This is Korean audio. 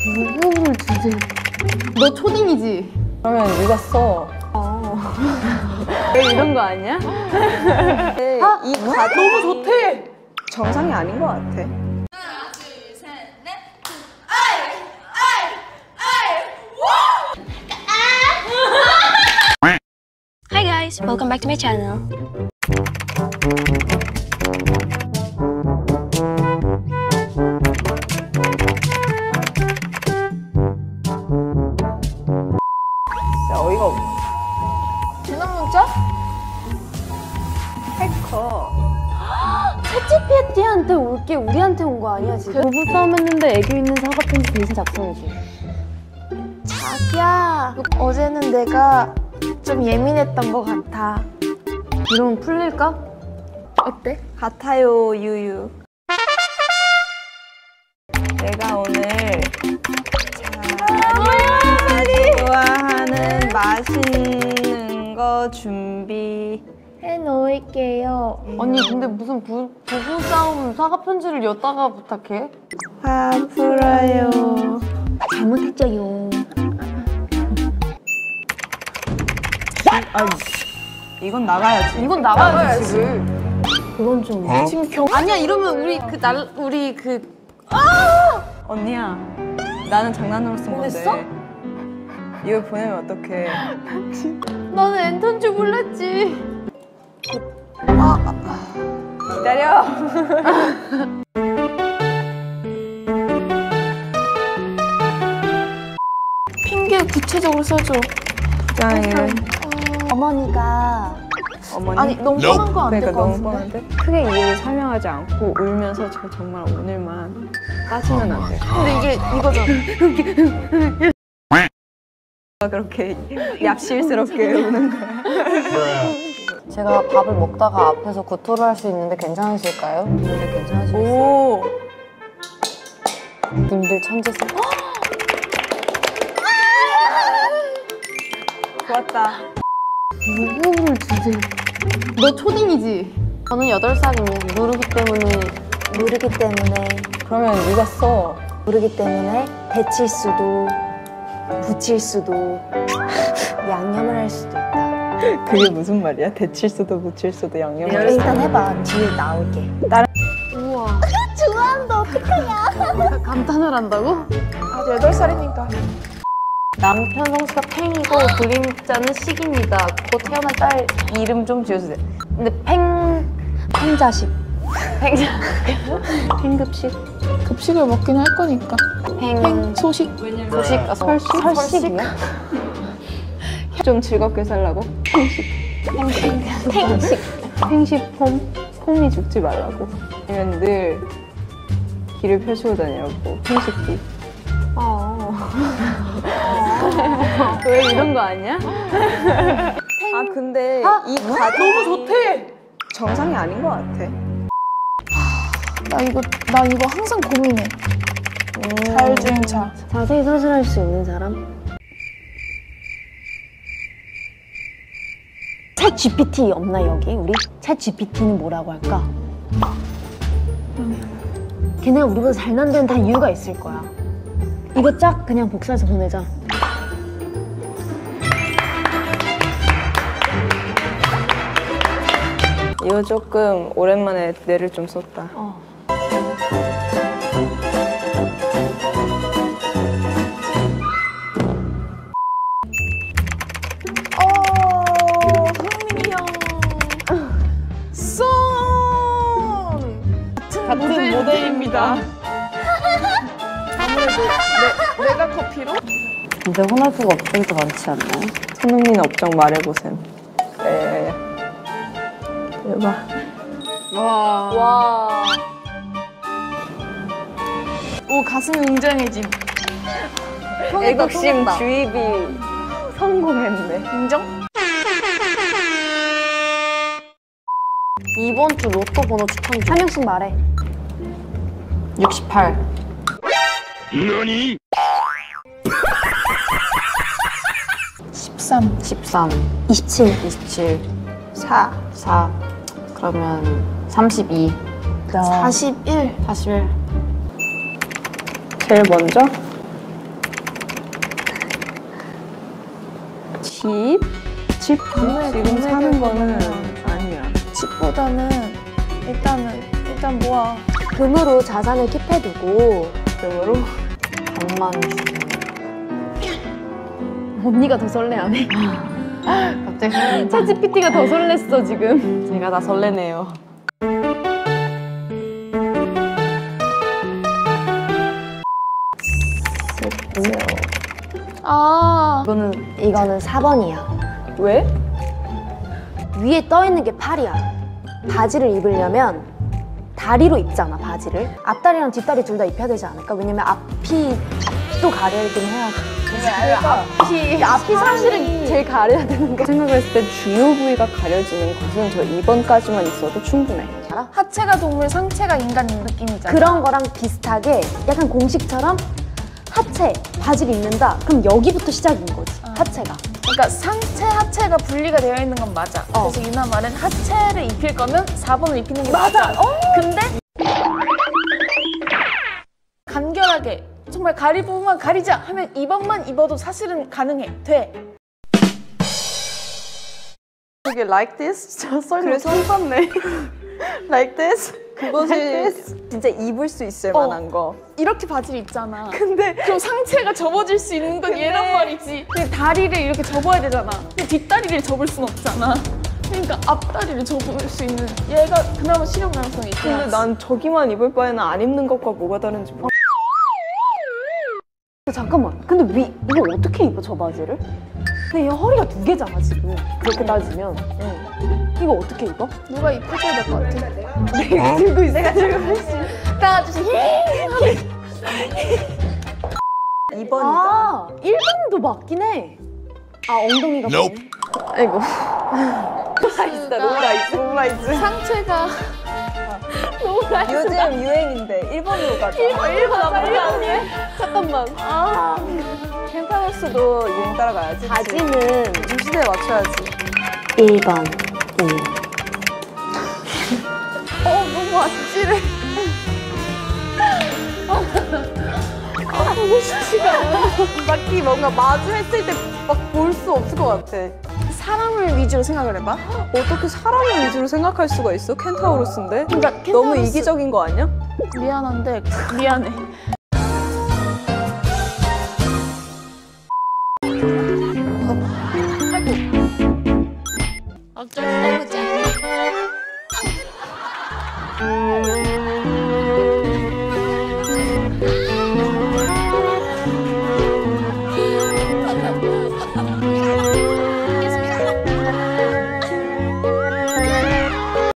누구를 주제? 너 초딩이지? 그러면 네가 써. 이런 거 아니야? 아, 이 과정이 너무 좋대! 정상이 아닌 것 같아. 하나, 둘, 셋, 넷. Hi guys, welcome back to my channel. 진짜 어이가 없네. 재난 문자? 해커. 챗GPT한테 올 게 우리한테 온 거 아니야 지금? 부부싸움 했는데 애교 있는 사과 편지 대신 작성해줘. 자기야, 어제는 내가 좀 예민했던 것 같아. 이러면 풀릴까? 어때? 같아요, 유유. 내가 오늘 좋아하는 맛있는 거 준비해 놓을게요. 아니 근데 무슨 부부싸움 사과 편지를 였다가 부탁해? 화 풀어요. 잘못했죠요. 이건 나가야지. 이건 나가야지 지금. 그건 좀. 지금 아니야 이러면 우리 언니야, 나는 장난으로 쓴 건데. 보냈어? 이걸 보내면 어떡해. 나는 엔터인 줄 몰랐지. 기다려. 핑계 구체적으로 써줘. 짱이를. 어머니가 어머니. 아니 너무 뻔한 거 안 될 그러니까 것 너무 같은데? 뻔한데? 크게 이유를 설명하지 않고 울면서 저 정말 오늘만 빠지면 안 돼. 근데 이게 이거잖아. 그렇게 얍실스럽게 우는 거야. 제가 밥을 먹다가 앞에서 구토를 할 수 있는데 괜찮으실까요? 님들 괜찮으시겠어요? 오. 님들 천재세. 좋았다. 누구를 주제? 너 초딩이지? 저는 8살입니다. 모르기 때문에 그러면 네가 써. 모르기 때문에 데칠 수도 붙일 수도 양념을 할 수도 있다. 그게 무슨 말이야? 데칠 수도 붙일 수도 양념을 할 수도. 일단 해봐. 뒤에 나올게. 우와. 좋아한다. 어떡하냐. 감탄을 한다고? 아직 8살이니까. 남편 성씨가 팽이고 그림자는 식입니다. 곧 태어날 딸 이름 좀 지어주세요. 근데 팽자식. 팽급식? 급식을 먹긴 할 거니까. 소식. 소식? 설식이야? 좀 즐겁게 살라고? 팽식폼? 폼이 죽지 말라고. 아니면 늘 길을 펼치고 다니라고. 팽식기. 왜 이런 거 아니야? 아 근데 이 과정 너무 좋대. 정상이 아닌 것 같아. 나 이거 항상 고민해. 자율주행차. 자세히 서술할 수 있는 사람? 챗 GPT 없나 여기 우리? 챗 GPT는 뭐라고 할까? 걔네가 우리보다 잘난 데는 다 이유가 있을 거야. 이거 쫙 그냥 복사해서 보내자. 이거 조금 오랜만에 뇌를 좀 썼다. 흥민이 형. 같은 모델입니다. 아무래도 내가 커피로? 근데 혼합수가 업종도 많지 않나요? 손흥민 업적 말해보셈. 네. 대박. 와. 오, 가슴이 웅장해짐. 애국심 주입이 성공했네. 인정? 이번 주 로또 번호 추천 중. 한 명씩 말해. 68. 너니? 13. 13. 27. 27. 4. 4. 그러면 32. 41. 41. 제일 먼저 집? 집 지금 사는 거는 아니야. 집보다는 일단 모아. 금으로 자산을 킵해두고 금으로 100만 원 언니가 더 설레하네. 갑자기 설렌다. 챗GPT가 더 설렜어 지금. 제가 다 설레네요. 아, 이거는 4번이야. 왜? 위에 떠 있는 게 팔이야. 바지를 입으려면 다리로 입잖아, 바지를. 앞다리랑 뒷다리 둘 다 입혀야 되지 않을까? 왜냐면 앞도 가려야긴 해야 돼. 앞이 사실은 제일 가려야 되는 거. 생각을 했을 때 주요 부위가 가려지는 것은 저 2번까지만 있어도 충분해. 하체가 동물, 상체가 인간 느낌이잖아. 그런 거랑 비슷하게 약간 공식처럼 하체, 바지를 입는다? 그럼 여기부터 시작인 거지, 하체가. 그러니까 상체, 하체가 분리가 되어 있는 건 맞아. 그래서 유나 말은 하체를 입힐 거면 4번을 입히는 게 맞아. 근데 간결하게 정말 가릴 부분만 가리자 하면 2번만 입어도 사실은 가능해. 돼. 이게 like this? 저 썰이 그래서 똑같네. like this? 그것이 진짜 입을 수 있을 만한 거. 이렇게 바지를 입잖아. 근데 그럼 상체가 접어질 수 있는 건 얘란 말이지. 근데 다리를 이렇게 접어야 되잖아. 근데 뒷다리를 접을 순 없잖아. 그러니까 앞다리를 접을 수 있는 얘가 그나마 실현 가능성이 있고. 근데 난 저기만 입을 바에는 안 입는 것과 뭐가 다른지 모르겠어. 잠깐만, 근데 이거 어떻게 입어, 저 바지를? 근데 얘 허리가 2개잖아, 지금. 그렇게 따지면. 이거 어떻게 입어? 누가 입혀줘야 될 것 같아. 내가 들고 있어. 내가 들고 있어. 따라주시. 2번이다. 아, 1번도 맞긴 해. 아, 엉덩이가 맞네. 아이고. 노라이즈. 상체가 요즘 유행인데 1번으로 가자. 1번 나쁘지 않네. 잠깐만. 펜타우스도 유행 따라가야지. 바지는 요즘 시대에 맞춰야지. 1번. 너무 아찔해. 딱히 뭔가 마주했을 때 막 볼 수 없을 것 같아. 사람을 위주로 생각을 해봐. 어떻게 사람을 위주로 생각할 수가 있어? 켄타우로스인데? 그러니까 너무 켄타우로스- 이기적인 거 아니야? 미안한데 미안해. 어쩔